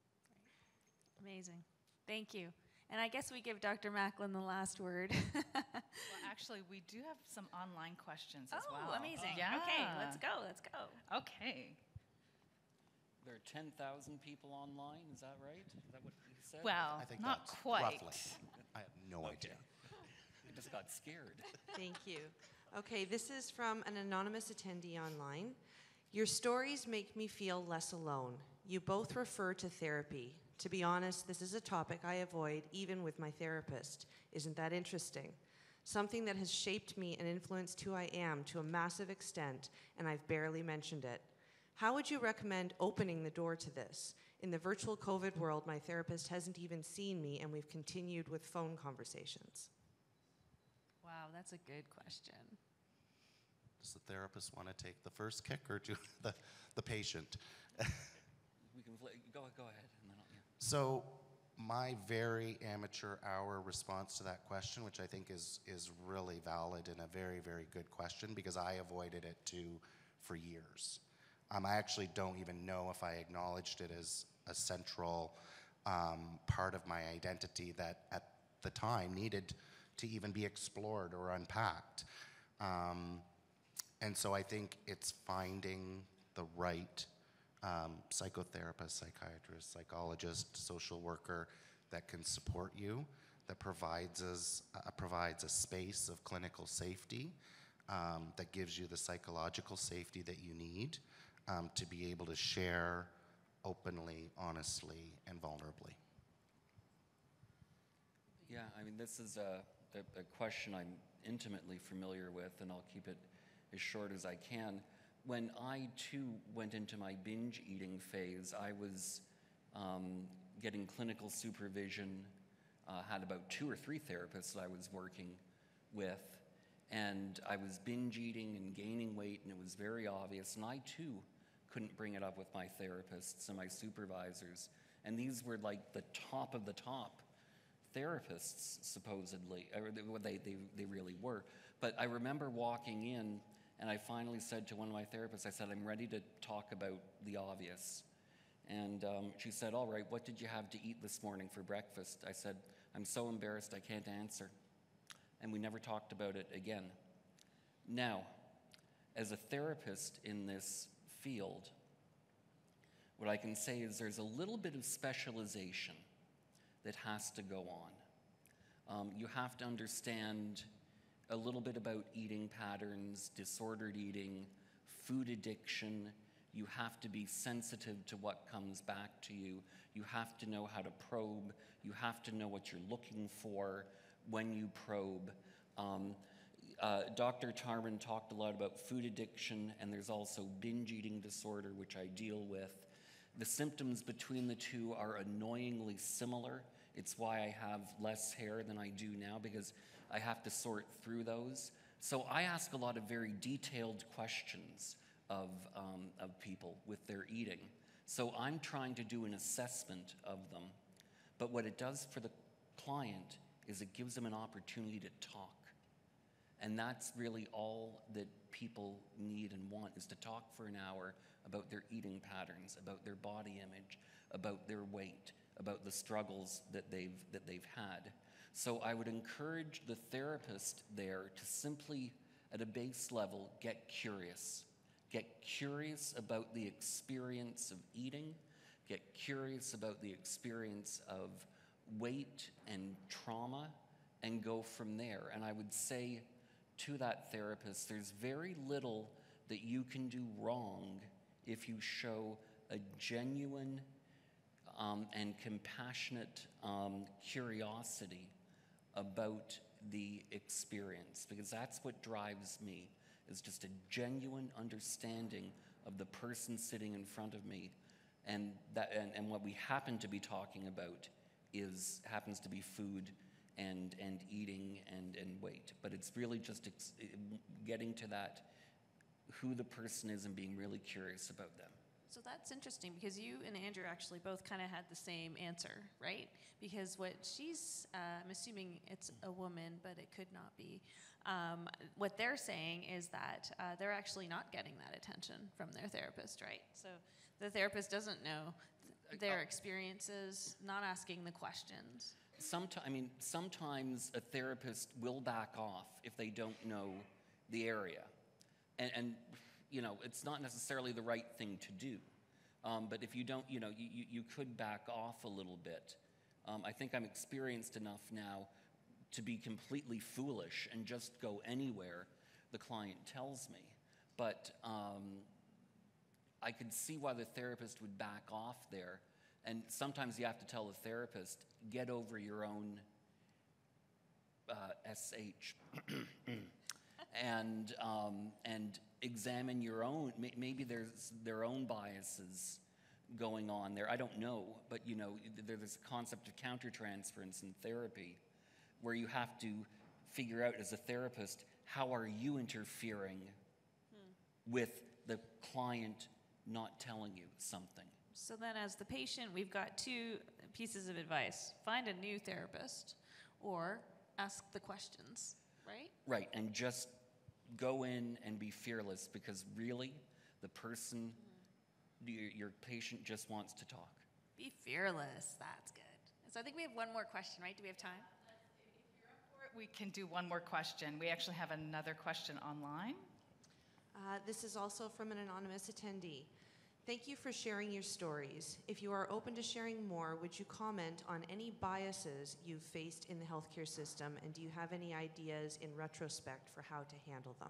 Amazing. Thank you. And I guess we give Doctor Macklin the last word. Well, actually, we do have some online questions as oh, well. amazing. Yeah. Okay, let's go. Let's go. Okay. There are ten thousand people online, is that right? Is that what you said? Well, I think not that's quite. roughly. I have no idea. I just got scared. Thank you. Okay, this is from an anonymous attendee online. Your stories make me feel less alone. You both refer to therapy. To be honest, this is a topic I avoid even with my therapist. Isn't that interesting? Something that has shaped me and influenced who I am to a massive extent, and I've barely mentioned it. How would you recommend opening the door to this? In the virtual COVID world, my therapist hasn't even seen me, and we've continued with phone conversations. Wow, that's a good question. Does the therapist want to take the first kick, or do the, the patient? We can fl- go, go ahead, and then I'll, yeah. So my very amateur hour response to that question, which I think is, is really valid and a very, very good question, because I avoided it too for years. Um, I actually don't even know if I acknowledged it as a central um, part of my identity that at the time needed to even be explored or unpacked. Um, and so I think it's finding the right um, psychotherapist, psychiatrist, psychologist, social worker that can support you, that provides us uh, provides a space of clinical safety, um, that gives you the psychological safety that you need um, to be able to share openly, honestly, and vulnerably. Yeah, I mean, this is a, a, a question I'm intimately familiar with, and I'll keep it as short as I can. When I, too, went into my binge eating phase, I was um, getting clinical supervision, uh, had about two or three therapists that I was working with, and I was binge eating and gaining weight, and it was very obvious, and I, too, couldn't bring it up with my therapists and my supervisors, and these were like the top of the top therapists, supposedly, or they, they, they really were. But I remember walking in, and I finally said to one of my therapists, I said, I'm ready to talk about the obvious. And um, she said, all right, what did you have to eat this morning for breakfast? I said, I'm so embarrassed I can't answer. And we never talked about it again. Now, as a therapist in this field, what I can say is there's a little bit of specialization that has to go on. Um, you have to understand a little bit about eating patterns, disordered eating, food addiction. You have to be sensitive to what comes back to you. You have to know how to probe. You have to know what you're looking for when you probe. Um, uh, Doctor Tarman talked a lot about food addiction, and there's also binge eating disorder, which I deal with. The symptoms between the two are annoyingly similar. It's why I have less hair than I do now, because I have to sort through those. So I ask a lot of very detailed questions of, um, of people with their eating. So I'm trying to do an assessment of them. But what it does for the client is it gives them an opportunity to talk. And that's really all that people need and want, is to talk for an hour about their eating patterns, about their body image, about their weight, about the struggles that they've, that they've had. So I would encourage the therapist there to simply, at a base level, get curious. Get curious about the experience of eating, get curious about the experience of weight and trauma, and go from there. And I would say to that therapist, there's very little that you can do wrong if you show a genuine um, and compassionate um, curiosity about the experience, because that's what drives me, is just a genuine understanding of the person sitting in front of me, and that and, and what we happen to be talking about is happens to be food and, and eating and, and weight. But it's really just ex- getting to that, who the person is and being really curious about them. So that's interesting because you and Andrew actually both kind of had the same answer, right? Because what she's, uh, I'm assuming it's a woman, but it could not be. Um, what they're saying is that uh, they're actually not getting that attention from their therapist, right? So the therapist doesn't know th- their experiences, not asking the questions. Sometimes, I mean, sometimes a therapist will back off if they don't know the area. And, and you know, it's not necessarily the right thing to do. Um, but if you don't, you know, you, you, you could back off a little bit. Um, I think I'm experienced enough now to be completely foolish and just go anywhere the client tells me. But um, I could see why the therapist would back off there. And sometimes you have to tell the therapist, get over your own uh, S H. and um, and examine your own. Maybe there's their own biases going on there. I don't know, but you know, there's a concept of countertransference in therapy, where you have to figure out as a therapist, how are you interfering hmm. with the client not telling you something? So then, as the patient, we've got two pieces of advice: find a new therapist, or ask the questions. Right? Right, and just go in and be fearless, because really, the person, mm. your, your patient just wants to talk. Be fearless, that's good. So I think we have one more question, right? Do we have time? Uh, if you're up for it, we can do one more question. We actually have another question online. Uh, this is also from an anonymous attendee. Thank you for sharing your stories. If you are open to sharing more, would you comment on any biases you've faced in the healthcare system, and do you have any ideas in retrospect for how to handle them?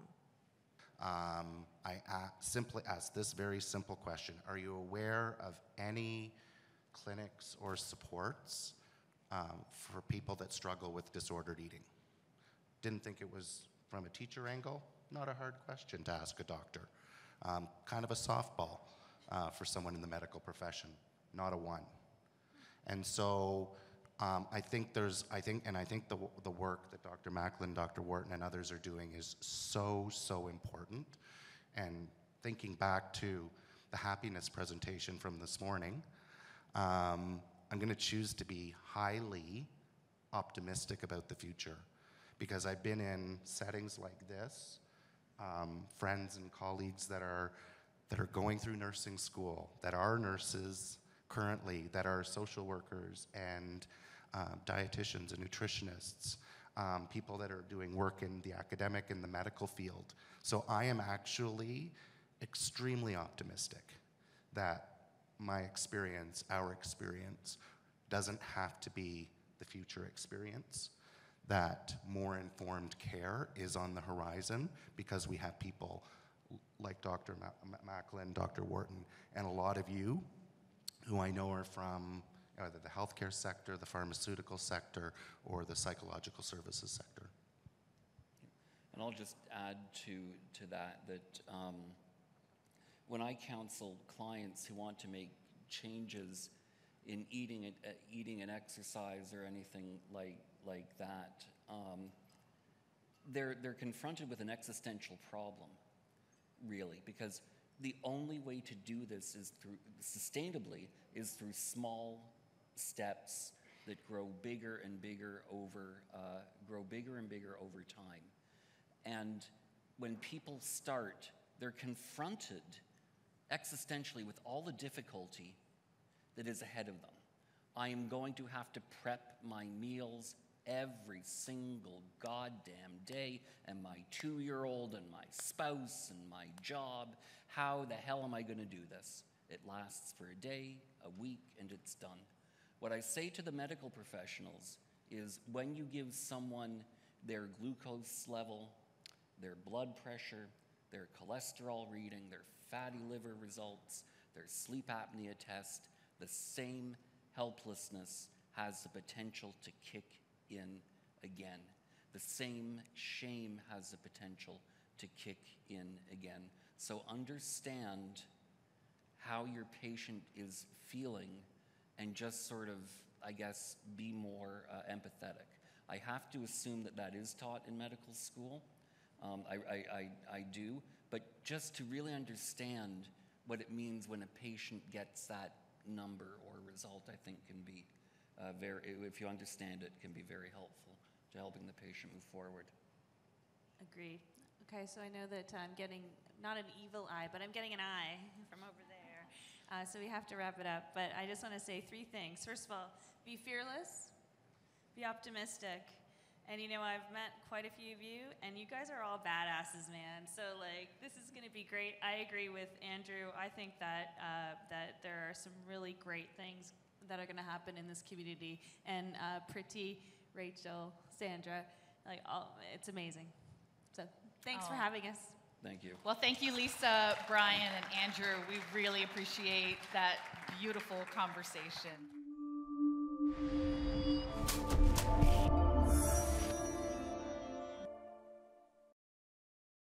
Um, I a- simply ask this very simple question. Are you aware of any clinics or supports um, for people that struggle with disordered eating? Didn't think it was from a teacher angle. Not a hard question to ask a doctor. Um, kind of a softball. Uh, for someone in the medical profession, not a one. And so um, I think there's, I think, and I think the, the work that Doctor Macklin, Doctor Wharton, and others are doing is so, so important. And thinking back to the happiness presentation from this morning, um, I'm gonna choose to be highly optimistic about the future, because I've been in settings like this, um, friends and colleagues that are that are going through nursing school, that are nurses currently, that are social workers and uh, dietitians and nutritionists, um, people that are doing work in the academic and the medical field. So I am actually extremely optimistic that my experience, our experience, doesn't have to be the future experience, that more informed care is on the horizon, because we have people like Doctor Ma- Macklin, Doctor Wharton, and a lot of you who I know are from either the healthcare sector, the pharmaceutical sector, or the psychological services sector. And I'll just add to, to that that um, when I counsel clients who want to make changes in eating and, uh, eating and exercise or anything like, like that, um, they're, they're confronted with an existential problem. Really, because the only way to do this is through sustainably is through small steps that grow bigger and bigger over uh, grow bigger and bigger over time. And when people start, they're confronted existentially with all the difficulty that is ahead of them. I am going to have to prep my meals every single goddamn day, and my two-year-old and my spouse and my job. How the hell am I going to do this? It lasts for a day, a week, and it's done. What I say to the medical professionals is, when you give someone their glucose level, their blood pressure, their cholesterol reading, their fatty liver results, their sleep apnea test, the same helplessness has the potential to kick in again. The same shame has the potential to kick in again. So understand how your patient is feeling and just sort of, I guess, be more uh, empathetic. I have to assume that that is taught in medical school. Um, I, I, I, I do, but just to really understand what it means when a patient gets that number or result, I think can be uh, very, if you understand it, can be very helpful to helping the patient move forward. Agreed. Okay, so I know that I'm getting, not an evil eye, but I'm getting an eye from over there. Uh, so we have to wrap it up, but I just want to say three things. First of all, be fearless, be optimistic, and you know, I've met quite a few of you, and you guys are all badasses, man. So like, this is gonna be great. I agree with Andrew. I think that, uh, that there are some really great things that are gonna happen in this community, and uh, Priti, Rachel, Sandra, like, all, it's amazing. So thanks Oh. for having us. Thank you. Well, thank you, Lisa, Brian, and Andrew. We really appreciate that beautiful conversation.